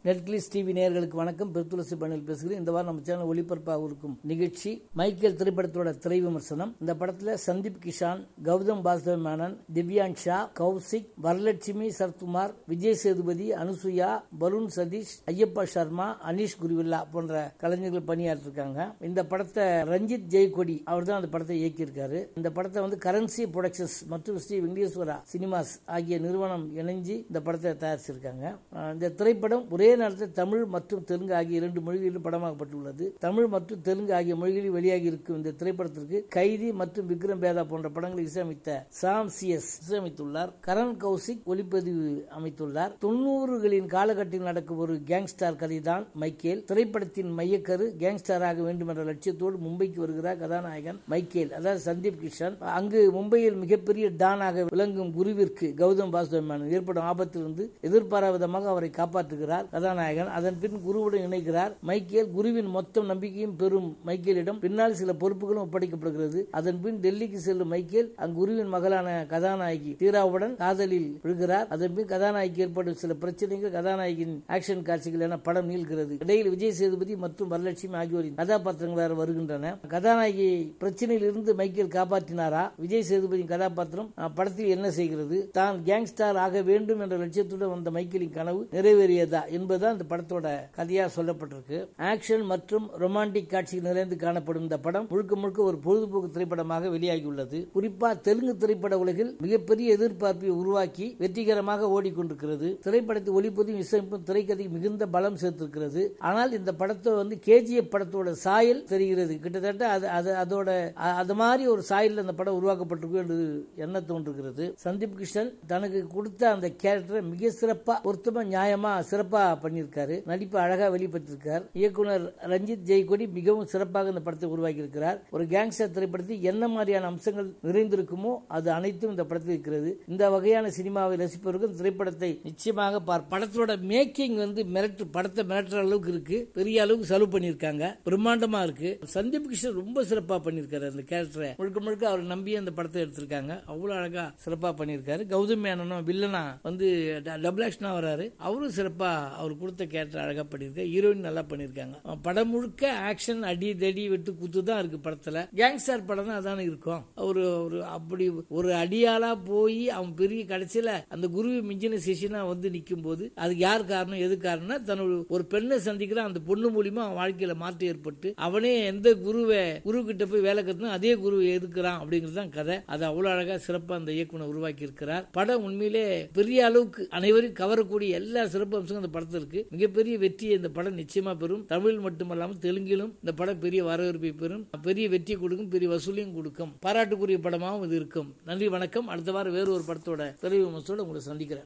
நெட்கிளிக்ஸ் TV நேயர்களுக்கு வணக்கம். பெருத்துளசி பணியில் பேசுகிறேன். இந்த வாரம் நம்ம சேனல் ஒளிபரப்பாக இருக்கும் நிகழ்ச்சி மைக்கேல் திரைப்படத்தோட திரை விமர்சனம். இந்த படத்துல சந்தீப் கிஷான், கௌதம் வாசுதேவ் மேனன், திவ்யான்ஷா, கௌசிக், வரலட்சுமி சரத்குமார், விஜய் சேதுபதி, அனுசுயா, வருண் சதீஷ், ஐயப்பா சர்மா, அனீஷ் குருவில்லா போன்ற கலைஞர்கள் பணியாற்றிருக்காங்க. இந்த படத்தை ரஞ்சித் ஜெய்கொடி அவர் தான் அந்த படத்தை இயக்கியிருக்காரு. இந்த படத்தை கரன்சி புரொடக்ஷன்ஸ் மற்றும் ஸ்ரீ வெங்கடேஸ்வரா சினிமாஸ் ஆகிய நிறுவனம் இணைஞ்சு இந்த படத்தை தயாரிச்சிருக்காங்க. இந்த திரைப்படம் ஒரே நேரத்தில் தமிழ் மற்றும் தெலுங்கு ஆகிய 2 மொழிகளிலும் படமாக்கப்பட்டுள்ளது. தமிழ் மற்றும் தெலுங்கு ஆகிய மொழிகளில் வெளியாகி இருக்கும் இந்த திரைப்படத்திற்கு கைதி மற்றும் விக்ரம் பேதா போன்ற படங்களை இசையமைத்த சாம் சிஎஸ் இசையமைத்துள்ளார். கரண் கௌசிக் ஒளிப்பதிவு அமைத்துள்ளார். 90களின் காலகட்டத்தில் நடக்கும் ஒரு கேங்ஸ்டர் கதைதான் மைக்கேல். திரைப்படத்தின் மையக்கரு கேங்ஸ்டராக வேண்டும் என்ற லட்சியத்தோடு மும்பைக்கு வருகிறார் கதாநாயகன் மைக்கேல், அதாவது சந்தீப் கிஷன். அங்கு மும்பையில் மிகப்பெரிய டானாக விளங்கும் குருவிற்கு கௌதம் வாசுதேவ் மேனன் ஏற்படும் ஆபத்திலிருந்து எதிர்பாராத விதமாக அவரை காப்பாற்றுகிறார் கதாநாயகன். அதன் பின் குருவுடன் இணைகிறார் மைக்கேல். குருவின் மொத்த நம்பிக்கையும் பெறும் மைக்கேலிடம் பின்னால் சில பொறுப்புகளும் ஒப்படைக்கப்படுகிறது. அதன் பின் டெல்லிக்கு செல்லும் மைக்கேல் அங்கு குருவின் மகளான கதாநாயகி தீராவுடன் காதலில் விழுகிறார். அதன் பின் கதாநாயகி ஏற்படும் சில பிரச்சனைகள், கதாநாயகியின் ஆக்ஷன் காட்சிகள் என படம் நீள்கிறது. இடையில் விஜய் சேதுபதி மற்றும் வரலட்சுமி ஆகியோரின் கதாபாத்திரங்கள் வேறு வருகின்றன. கதாநாயகி பிரச்சனையில் இருந்து மைக்கேல் காப்பாற்றினாரா? விஜய் சேதுபதியின் கதாபாத்திரம் படத்தில் என்ன செய்கிறது? தான் கேங்ஸ்டர் ஆக வேண்டும் என்ற லட்சியத்துடன் வந்த மைக்கேலின் கனவு நிறைவேறியதா என்பதுதான் இந்த படத்தோட கதையா சொல்லப்பட்டிருக்கு. ஆக்ஷன் மற்றும் ரொமான்டிக் காட்சிகள் நிறைந்து காணப்படும் இந்த படம் முழுக்க முழுக்க ஒரு பொழுதுபோக்கு திரைப்படமாக வெளியாகியுள்ளது. குறிப்பா தெலுங்கு திரைப்பட உலகில் மிகப்பெரிய எதிர்பார்ப்பை உருவாக்கி வெற்றிகரமாக ஓடிக்கொண்டிருக்கிறது. திரைப்படத்தை ஒளிப்பதிவும் இசைப்பும் திரைக்கதை மிகுந்த பலம் சேர்த்திருக்கிறது. ஆனால் இந்த படத்தை கேஜிஎஃப் படத்தோட சாயல் தெரிகிறது. கிட்டத்தட்ட அதோட அது மாதிரி ஒரு சாயல் அந்த படம் உருவாக்கப்பட்டிருக்கு என்று எண்ண தோன்றுகிறது. சந்தீப் கிஷன் தனக்கு கொடுத்த அந்த கேரக்டரை மிக சிறப்பா பொருத்தமா நியாயமா சிறப்பா பண்ணியிருக்காரு. நடிப்பு அழகா வெளிப்படுத்திருக்கார். இயக்குனர் ரஞ்சித் ஜெய்கொடி மிகவும் சிறப்பாக இந்த படத்தை உருவாக்கி இருக்கிறார். ஒரு கேங்ஸ்டர் திரைப்படத்தில் என்ன மாதிரியான அம்சங்கள் நிறைந்திருக்குமோ அது அனைத்தும் இந்த படத்தில் இருக்கிறது. இந்த வகையான சினிமாவை ரசிப்பவர்கள் திரைப்படத்தை நிச்சயமாக படத்தோட மேக்கிங் படத்தை மிரட்டுற அளவுக்கு இருக்கு. பெரிய அளவுக்கு செலவு பண்ணியிருக்காங்க. பிரம்மாண்டமா இருக்கு. சந்தீப் கிஷன் ரொம்ப சிறப்பா பண்ணியிருக்காரு. அந்த கேரக்டரை முழுக்க முழுக்க அவர் நம்பி அந்த படத்தை எடுத்திருக்காங்க. அவ்வளவு அழகா சிறப்பா பண்ணியிருக்காரு. கௌதம் மேனனும் வில்லனா டபுள் ஆக்ஷனா வராரு. அவரும் சிறப்பா அவர் கொடுத்த கேரக்டர் அழகா பண்ணியிருக்காரு. ஹீரோயின் நல்லா பண்ணியிருக்காங்க. படம் முழுக்க ஆக்ஷன், அடி தடி வெட்டு குத்து தான் இருக்கு படத்துல. கேங்ஸ்டர் படம் தான் அதான இருக்கும். அப்படி ஒரு அடியாளா போய் அவன் பெரிய கடைசியில அந்த குருவி மிஞ்சின சிஷியனா நிக்கும் போது அதுக்கு யார் காரணம், எது காரணம்னா தன்னோட ஒரு பெண்ணை சந்திக்கிறான். அந்த பொண்ணு மூலியமா அவன் வாழ்க்கையில மாற்றம் ஏற்பட்டு அவனே எந்த குரு கிட்ட போய் வேலை கட்டணும் அதே குரு எதுக்குறான் அப்படிங்கிறது தான் கதை. அது அவ்வளவு அழகா சிறப்பா அந்த இயக்குனர் உருவாக்கி இருக்கிறார். படம் உண்மையிலே பெரிய அளவுக்கு அனைவரும் கவரக்கூடிய எல்லா சிறப்பு அம்சங்களும் இந்த படத்தில் இருக்கு. மிகப்பெரிய வெற்றியை இந்த படம் நிச்சயமா பெறும். தமிழ் மட்டுமல்லாமல் தெலுங்கிலும் இந்த படம் பெரிய வரவேற்பை பெறும். பெரிய வெற்றி கொடுக்கும், பெரிய வசூலையும் கொடுக்கும். பாராட்டுக்குரிய படமாகவும் இது இருக்கும். நன்றி, வணக்கம். அடுத்த வாரம் வேறு ஒரு படத்தோட திரை விமர்சனத்தோட உங்களை சந்திக்கிறேன்.